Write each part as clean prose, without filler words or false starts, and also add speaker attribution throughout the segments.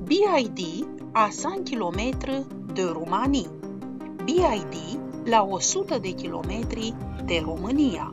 Speaker 1: BID à 100 km de Roumanie. BID la 100 de kilometri de România.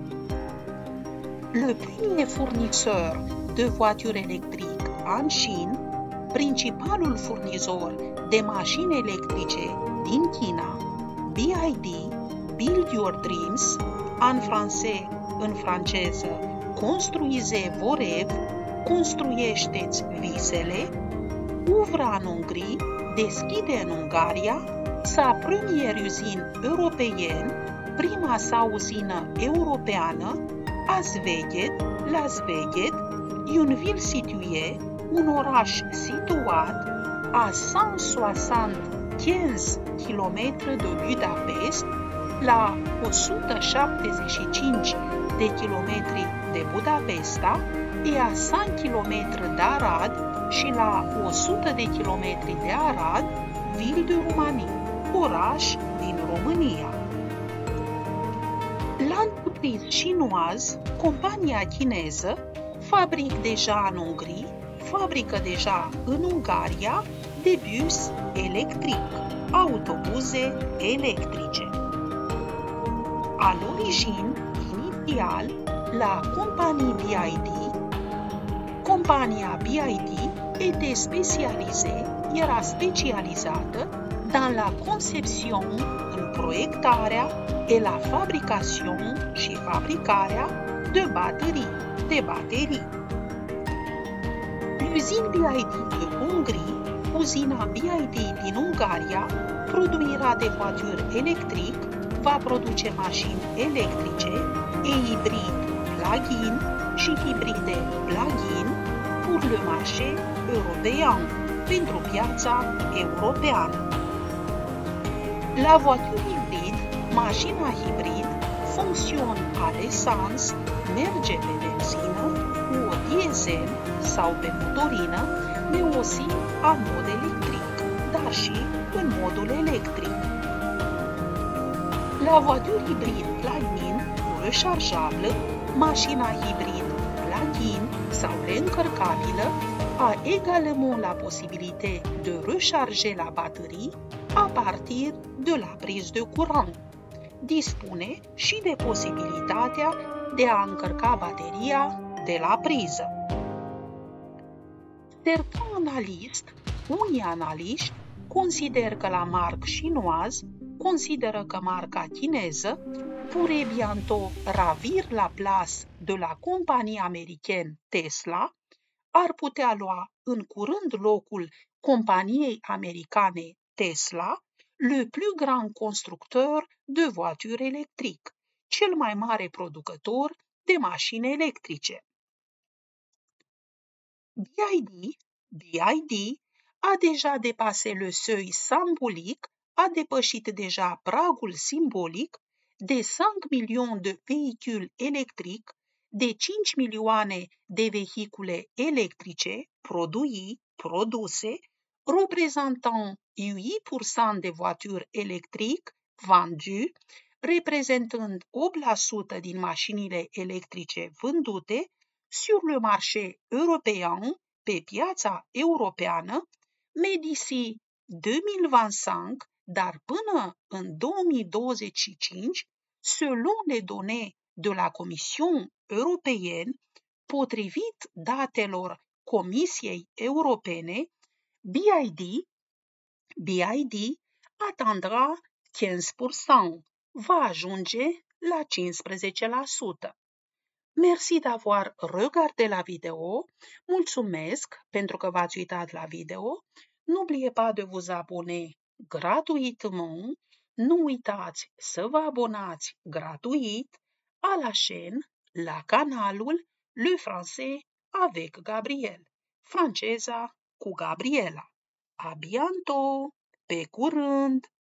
Speaker 1: Le premier fournisseur de voituri électriques en Chine, principalul furnizor de mașini electrice din China, BID, Build Your Dreams, în franceză, Construisez vos rêves, construiește-ți visele, ouvre en Hongrie, deschide în Ungaria, sa première usine européenne, prima sa uzină europeană, à Szeged, la Szeged, une ville située, un oraș situat à 175 km de Budapest, la 175 de kilometri de Budapesta, et à 100 km d'Arad și la 100 de kilometri de Arad, ville de Roumanie, oraș din România. L'entreprise chinoise, compania chineză, fabrică deja în Hongrie, fabrică deja în Ungaria de bus electric, autobuze electrice. À l'origine, inițial, la compagnie BID, compania BID era specializată dans la conception, în proiectarea, et la fabrication și fabricarea de baterii. L'usine BID de Hongrie, uzina BID din Ungaria, produira de voituri electric, va produce mașini electrice et hybride plug-in și hibride plug-in pour le marché européen, pentru piața europeană. La voiture hybride, mașina hibrid, fonctionne à l'essence, merge pe benzină, cu o diesel sau pe motorină, mais aussi en mod electric, dar și în modul electric. La voiture hybride plug-in rechargeable, mașina hibrid plug-in sau reîncărcabilă a également la possibilité de recharger la batterie à partir de la prise de courant. Dispune și de posibilitatea de a încărca bateria de la priză. Unii analiști consideră că la marque chinoise, consideră că marca chineză pourrait bientôt ravir la place de la compagnie américaine Tesla, ar putea lua în curând locul companiei americane Tesla, le plus grand constructeur de voitures électriques, cel mai mare producător de mașini electrice. BID a deja dépassé le seuil symbolique, a depășit deja pragul simbolic de 5 millions de véhicules électriques, de 5 milioane de vehicule electrice produse, représentant 8% de voitures électriques vendues, reprezentând 8% din mașinile electrice vândute sur le marché européen, pe piața europeană, mais d'ici 2025, dar până în 2025, selon les données de la Commission européenne, potrivit datelor Comisiei Europene, BID atteindra 15%, va ajunge la 15%. Merci d'avoir regardé la vidéo. Mulțumesc pentru că v-ați uitat la video. N'oubliez pas de vous abonner gratuitement. Nu uitați să vă abonați gratuit à la chaîne, la canalul Le Français avec Gabriel. Franceza cu Gabriela. A bientôt! Pe curând!